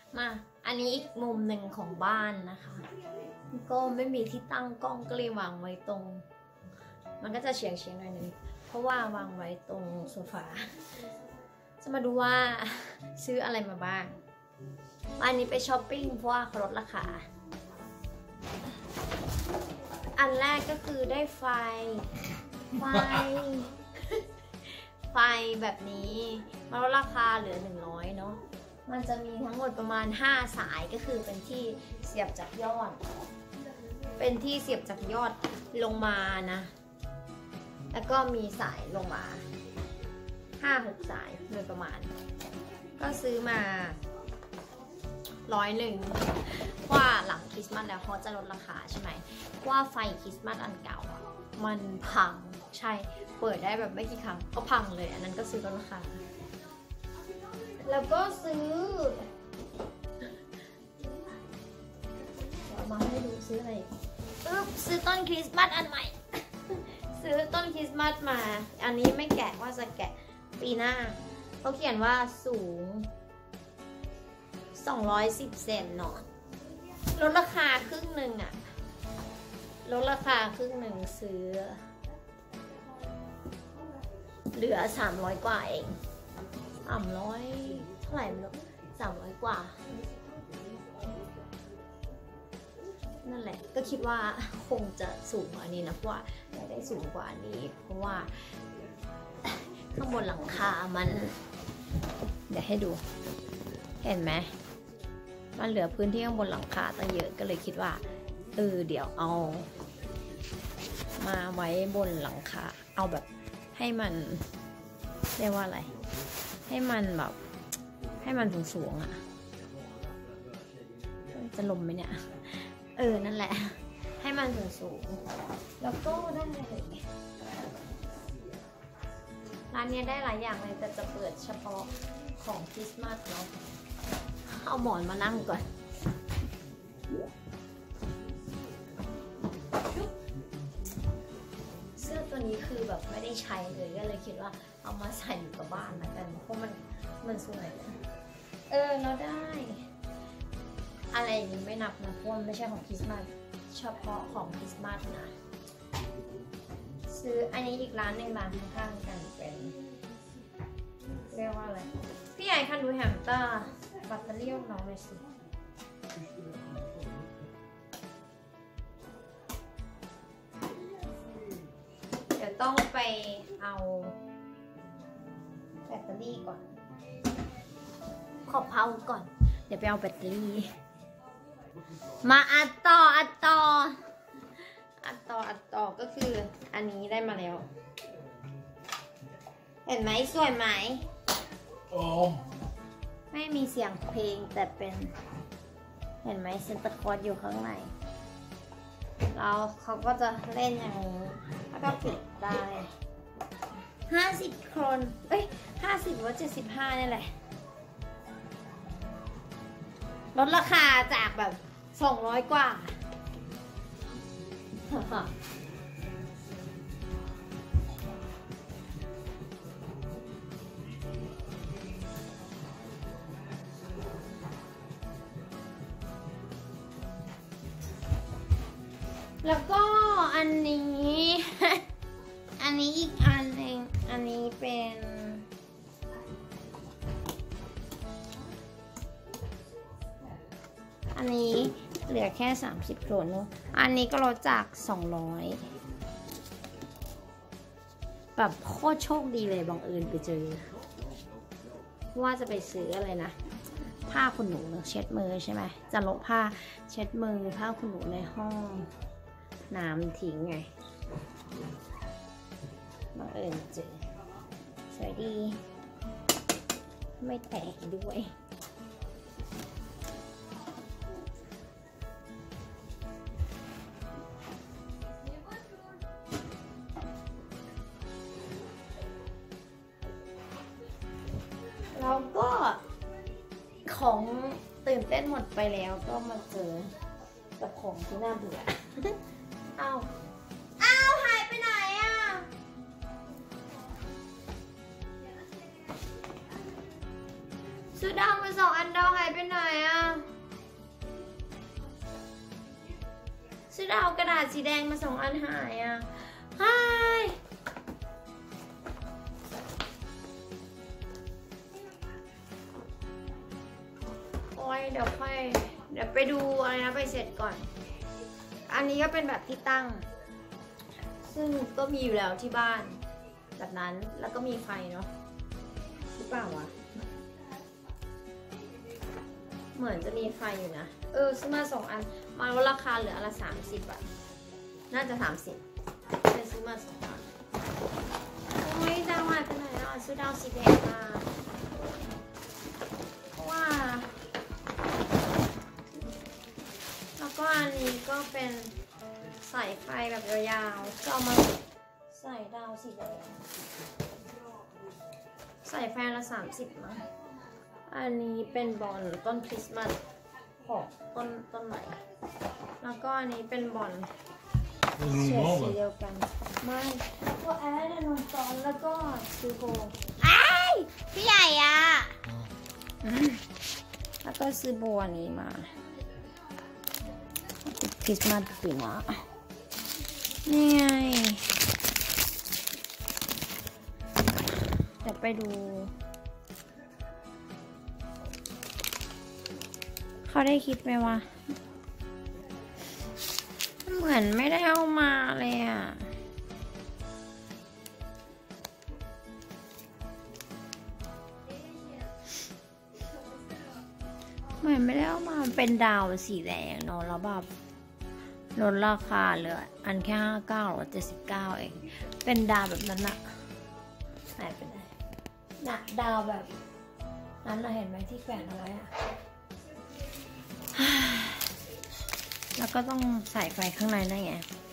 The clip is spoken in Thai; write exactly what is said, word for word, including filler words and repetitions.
มาอันนี้อีกมุมหนึ่งของบ้านนะคะก็ไม่มีที่ตั้งกล้องก็เลยวางไว้ตรงมันก็จะเฉียงเฉียงหน่อยนึงเพราะว่าวางไว้ตรงโซฟาจะมาดูว่าซื้ออะไรมาบ้างอันนี้ไปช้อปปิ้งเพราะว่าเขาลดราคาอันแรกก็คือได้ไฟไฟ ไฟแบบนี้มาลดราคาเหลือหนึ่งร้อยเนาะมันจะมีทั้งหมดประมาณห้าสายก็คือเป็นที่เสียบจากยอดเป็นที่เสียบจากยอดลงมานะแล้วก็มีสายลงมา ห้าหก สายโดยประมาณก็ซื้อมาร้อยหนึ่งว่าหลังคริสต์มาสแล้วเขาจะลดราคาใช่ไหมว่าไฟคริสต์มาสอันเก่าอ่ะมันพังใช่เปิดได้แบบไม่กี่ครั้งก็พังเลยอันนั้นก็ซื้อลดราคาแล้วก็ซื้อเอามาให้ดูซื้ออะไรอึ๊บซื้อต้นคริสต์มาสอันใหม่ ซื้อต้นคริสต์มาสมาอันนี้ไม่แกะว่าจะแกะปีหน้าเขาเขียนว่าสูงสองร้อยสิบเซนเนาะลดราคาครึ่งหนึ่งอะลดราคาครึ่งหนึ่งซื้อเหลือสามร้อยกว่าเองสามร้อยเท่าไหร่ไม่รู้สามร้อยกว่านั่นแหละก็คิดว่าคงจะสูงกว่านี้นะเพราะว่าอยากได้สูงกว่านี้เพราะว่าข้างบนหลังคามันเดี๋ยวให้ดูเห็นไหมมันเหลือพื้นที่ข้างบนหลังคาตั้งเยอะก็เลยคิดว่าเออเดี๋ยวเอามาไว้บนหลังคาเอาแบบให้มันเรียกว่าอะไรให้มันแบบให้มันสูงๆอ่ะจะลมไหมเนี่ยเออนั่นแหละให้มันสูงๆแล้วก็ได้เลยร้านนี้ได้หลายอย่างเลยแต่จะเปิดเฉพาะของคริสต์มาสเนาะเอาหมอนมานั่งก่อนเสื้อตัวนี้คือแบบไม่ได้ใช้เลยก็เลยคิดว่าเอามาใส่อยู่กับบ้านละกันเพราะมันมันสวยเออเราได้อะไรอย่างนี้ไม่นับนะเพราะมันไม่ใช่ของคริสต์มาสเฉพาะของคริสต์มาสนะซื้ออันนี้อีกร้านหนึ่งร้านข้างๆกันเป็นเรียกว่าอะไรพี่ใหญ่คันดูแฮมสเตอร์แบตเตอรี่น้องเลยสิเดี๋ยวต้องไปเอาแบตเตอรี่ก่อนขอเผาก่อนเดี๋ยวไปเอาแบตเตอรี่มาอัดต่ออัดต่ออัดต่ออัดต่อก็คืออันนี้ได้มาแล้วเห็นไหมสวยไหมโอ้ไม่มีเสียงเพลงแต่เป็นเห็นไหมเซนเตอร์คอร์ดอยู่ข้างในแล้วเขาก็จะเล่นอย่างนี้แล้วก็ปิดได้ห้าสิบคนเอ้ยห้าสิบหรือว่าเจ็ดสิบห้านี่แหละลดราคาจากแบบสองร้อยกว่าแล้วก็อันนี้ อันนี้อีกอันหนึ่งอันนี้เป็นอันนี้เหลือแค่สามสิบโลนอันนี้ก็ลดจากสองร้อยแบบโคตรโชคดีเลยบังเอิญไปเจอว่าจะไปซื้ออะไรนะผ้าขนหนูเช็ดมือใช่ไหมจะลบผ้าเช็ดมือผ้าขนหนูในห้องน้ำทิ้งไงบังเอิญเจอสวยดีไม่แตกด้วยแล้วก็ของตื่นเต้นหมดไปแล้วก็มาเจอกับของที่น่าเบื่อ อ้าว อ้าวหายไปไหนอ่ะซื้อดาวมาสองอันดาวหายไปไหนอ่ะซื้อดาวกระดาษสีแดงมาสองอันหายอ่ะหายโอ้ยเดี๋ยวค่อยเดี๋ยวไปดูอะไรนะไปเสร็จก่อนอันนี้ก็เป็นแบบที่ตั้งซึ่งก็มีอยู่แล้วที่บ้านแบบนั้นแล้วก็มีไฟเนาะหรือเปล่าวะเหมือนจะมีไฟอยู่นะเออซื้อมาสองอันมาลดราคาเหลืออันละสามสิบบาทน่าจะสามสิบเลยซื้อมาสองอันโอ้ยดาวหายไปไหนอ่ะซื้อดาวสีแดงมาเพราะว่าแล้วก็อันนี้ก็เป็นสายไฟแบบยาวๆก็เอามาใส่ดาวสีแดงใส่ไฟละสามสิบมั้งอันนี้เป็นบอลต้นคริสต์มาสของต้นต้นใหม่แล้วก็อันนี้เป็นบอลเฉดสีเดียวกันไม่ก็แอดนนตอนแล้วก็ซูโฮไอ้พี่ใหญ่อ่ะแล้วก็ซื้อโบอันนี้มาคริสต์มาสปีหน้านี่ไงเดี๋ยวไปดูเขาได้คิดไหมวะเหมือนไม่ได้เอามาเลยอ่ะเหมือนไม่ได้เอามาเป็นดาวสีแดงเนาะแล้วแบบลดราคาเหลืออันแค่ห้าเก้าหรือเจ็ดสิบเก้าเองเป็นดาวแบบนั้นอะหายไปไหนน่ะดาวแบบนั้นเราเห็นไหมที่แขวนเอาไว้อะแล้วก็ต้องใส่ไฟข้างในนั่นไง